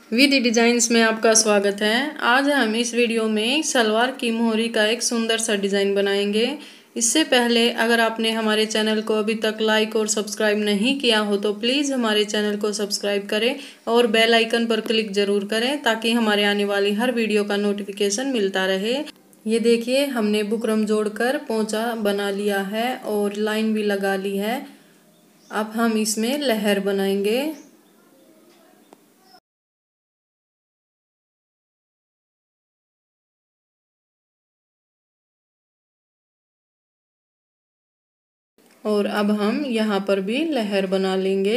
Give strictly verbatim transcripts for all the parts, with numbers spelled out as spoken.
विधि designs में आपका स्वागत है। आज हम इस वीडियो में सलवार की मोहरी का एक सुंदर सा डिज़ाइन बनाएंगे। इससे पहले अगर आपने हमारे चैनल को अभी तक लाइक और सब्सक्राइब नहीं किया हो तो प्लीज़ हमारे चैनल को सब्सक्राइब करें और बेल आइकन पर क्लिक ज़रूर करें ताकि हमारे आने वाली हर वीडियो का नोटिफिकेशन मिलता रहे। ये देखिए, हमने बुकरम जोड़कर पोंचा बना लिया है और लाइन भी लगा ली है। अब हम इसमें लहर बनाएंगे। और अब हम यहाँ पर भी लहर बना लेंगे।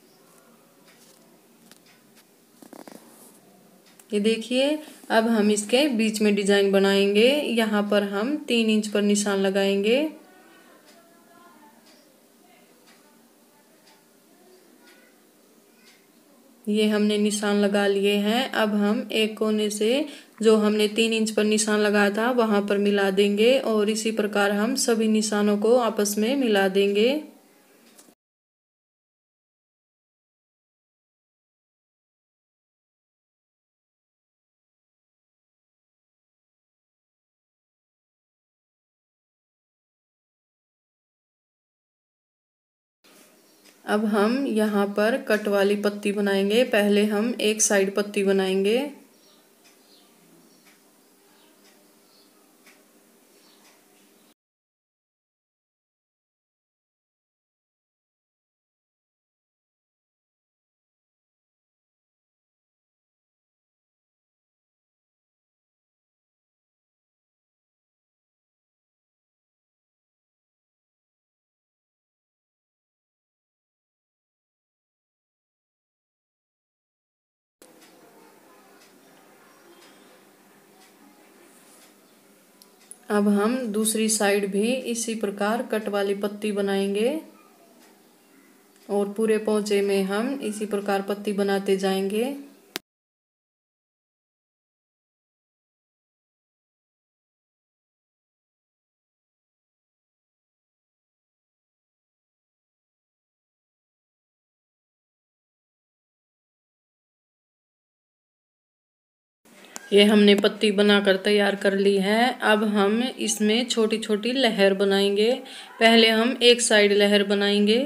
ये देखिए, अब हम इसके बीच में डिजाइन बनाएंगे। यहाँ पर हम तीन इंच पर निशान लगाएंगे। ये हमने निशान लगा लिए हैं। अब हम एक कोने से जो हमने तीन इंच पर निशान लगाया था वहां पर मिला देंगे और इसी प्रकार हम सभी निशानों को आपस में मिला देंगे। अब हम यहाँ पर कट वाली पत्ती बनाएंगे। पहले हम एक साइड पत्ती बनाएंगे। अब हम दूसरी साइड भी इसी प्रकार कट वाली पत्ती बनाएंगे और पूरे पोंचे में हम इसी प्रकार पत्ती बनाते जाएंगे। ये हमने पत्ती बनाकर तैयार कर ली है। अब हम इसमें छोटी छोटी लहर बनाएंगे। पहले हम एक साइड लहर बनाएंगे।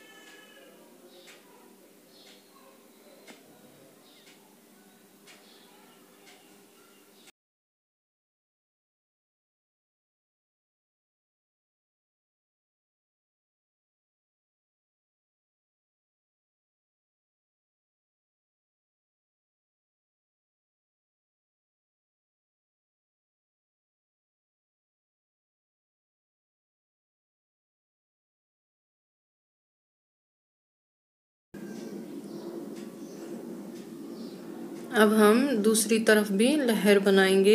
अब हम दूसरी तरफ भी लहर बनाएंगे।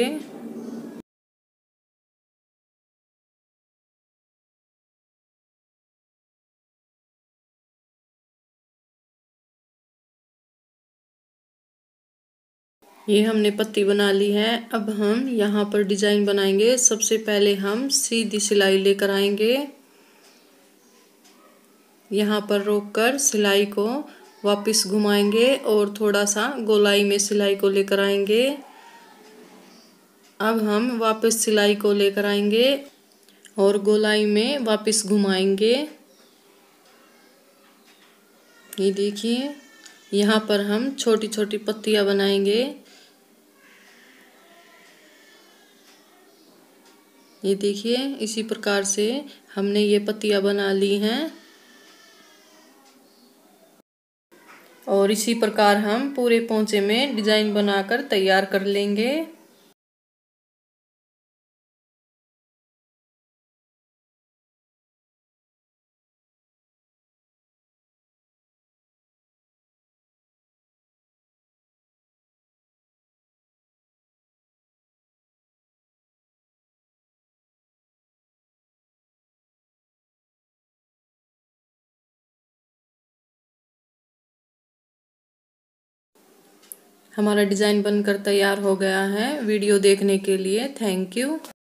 ये हमने पत्ती बना ली है। अब हम यहाँ पर डिजाइन बनाएंगे। सबसे पहले हम सीधी सिलाई लेकर आएंगे। यहाँ पर रोककर सिलाई को वापस घुमाएंगे और थोड़ा सा गोलाई में सिलाई को लेकर आएंगे। अब हम वापस सिलाई को लेकर आएंगे और गोलाई में वापस घुमाएंगे। ये देखिए, यहाँ पर हम छोटी छोटी पत्तियां बनाएंगे। ये देखिए, इसी प्रकार से हमने ये पत्तियां बना ली हैं और इसी प्रकार हम पूरे पोंचे में डिजाइन बनाकर तैयार कर लेंगे। हमारा डिजाइन बनकर तैयार हो गया है। वीडियो देखने के लिए थैंक यू।